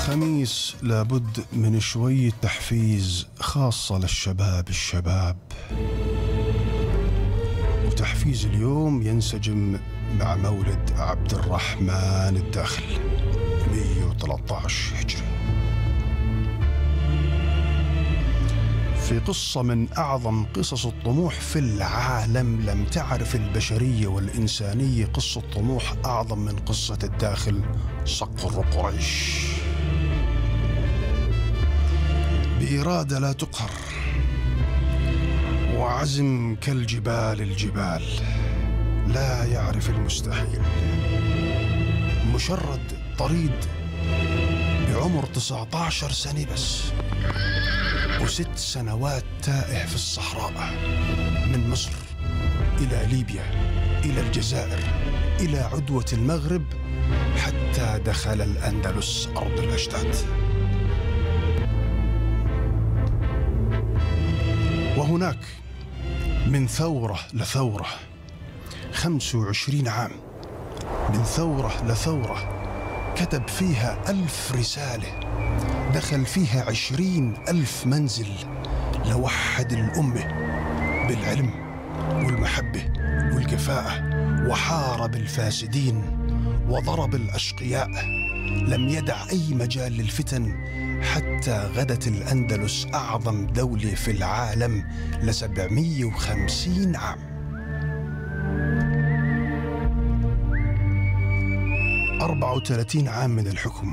الخميس لابد من شوية تحفيز خاصة للشباب. وتحفيز اليوم ينسجم مع مولد عبد الرحمن الداخل 113 هجري. في قصة من أعظم قصص الطموح في العالم، لم تعرف البشرية والإنسانية قصة طموح أعظم من قصة الداخل صقر قريش. بإرادة لا تقهر وعزم كالجبال لا يعرف المستحيل، مشرد طريد بعمر 19 سنة بس، و6 سنوات تائه في الصحراء، من مصر إلى ليبيا إلى الجزائر إلى عدوة المغرب، حتى دخل الأندلس أرض الأجداد. وهناك من ثورة لثورة 25 عام، من ثورة لثورة كتب فيها 1000 رسالة، دخل فيها 20,000 منزل لوحد الأمة بالعلم والمحبة والكفاءة، وحارب الفاسدين وضرب الأشقياء، لم يدع أي مجال للفتن، حتى غدت الأندلس أعظم دولة في العالم ل750 عام. 34 عام من الحكم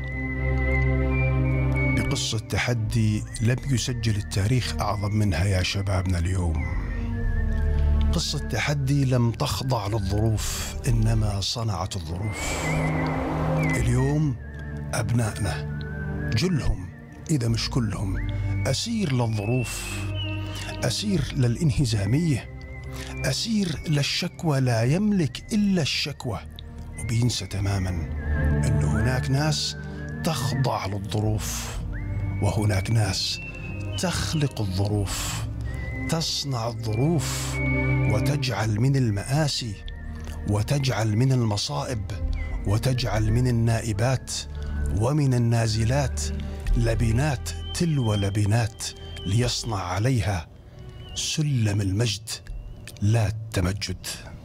بقصة تحدي لم يسجل التاريخ أعظم منها يا شبابنا اليوم. قصة تحدي لم تخضع للظروف، إنما صنعت الظروف. اليوم أبنائنا جلهم إذا مش كلهم أسير للظروف، أسير للانهزامية، أسير للشكوى، لا يملك إلا الشكوى، وبينسى تماما أن هناك ناس تخضع للظروف، وهناك ناس تخلق الظروف، تصنع الظروف، وتجعل من المآسي، وتجعل من المصائب، وتجعل من النائبات ومن النازلات لبنات تلو لبنات، ليصنع عليها سلم المجد لا التمجد.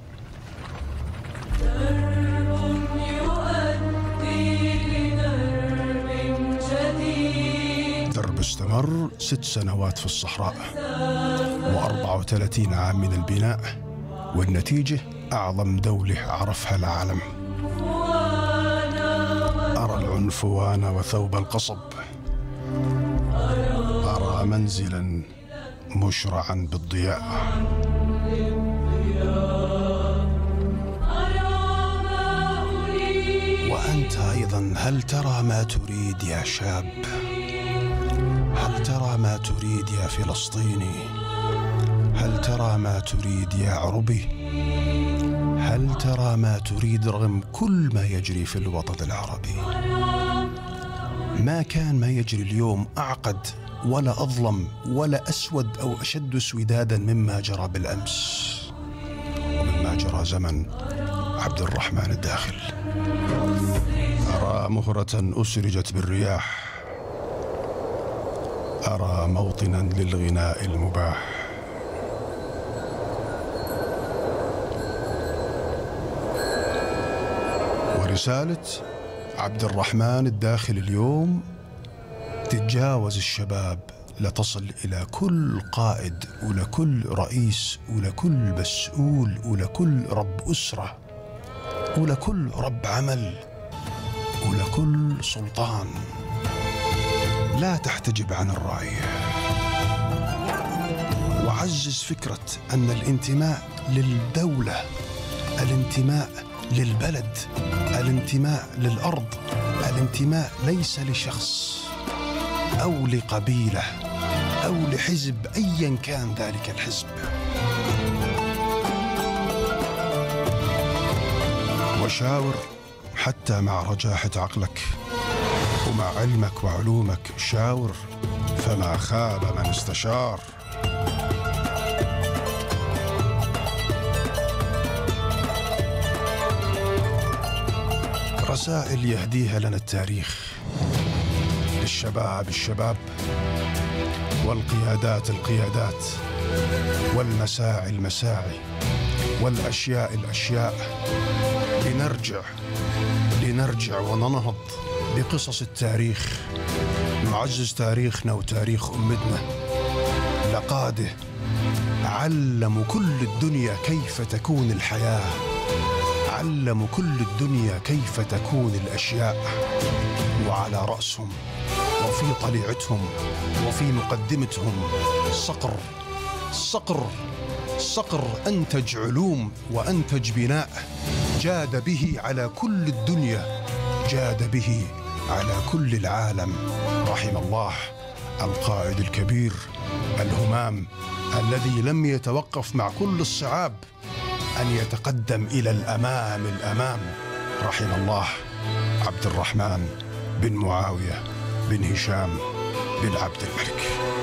درب استمر 6 سنوات في الصحراء و34 عام من البناء، والنتيجة أعظم دولة عرفها العالم. أرى العنفوان وثوب القصب، أرى منزلا مشرعا بالضياء. وأنت أيضا هل ترى ما تريد يا شاب؟ هل ترى ما تريد يا فلسطيني؟ هل ترى ما تريد يا عربي؟ هل ترى ما تريد رغم كل ما يجري في الوطن العربي؟ ما كان ما يجري اليوم أعقد ولا أظلم ولا أسود أو أشد اسودادا مما جرى بالأمس ومما جرى زمن عبد الرحمن الداخل. أرى مهرة أسرجت بالرياح، أرى موطنا للغناء المباح. ورسالة عبد الرحمن الداخل اليوم تتجاوز الشباب لتصل إلى كل قائد ولكل رئيس ولكل مسؤول ولكل رب أسرة ولكل رب عمل ولكل سلطان. لا تحتجب عن الرعية، وعزز فكرة أن الانتماء للدولة، الانتماء للبلد، الانتماء للأرض، الانتماء ليس لشخص أو لقبيلة أو لحزب أيا كان ذلك الحزب. وشاور حتى مع رجاحة عقلك ومع علمك وعلومك، شاور فما خاب من استشار. رسائل يهديها لنا التاريخ، الشباب الشباب، والقيادات القيادات، والمساعي المساعي، والأشياء الأشياء. لنرجع وننهض بقصص التاريخ، نعزز تاريخنا وتاريخ أمتنا. لقاده علموا كل الدنيا كيف تكون الحياة، علموا كل الدنيا كيف تكون الأشياء، وعلى رأسهم وفي طليعتهم وفي مقدمتهم صقر أنتج علوم وأنتج بناء، جاد به على كل الدنيا، جاد به على كل العالم. رحم الله القائد الكبير الهمام الذي لم يتوقف مع كل الصعاب أن يتقدم إلى الأمام. رحم الله عبد الرحمن بن معاوية بن هشام بن عبد الملك.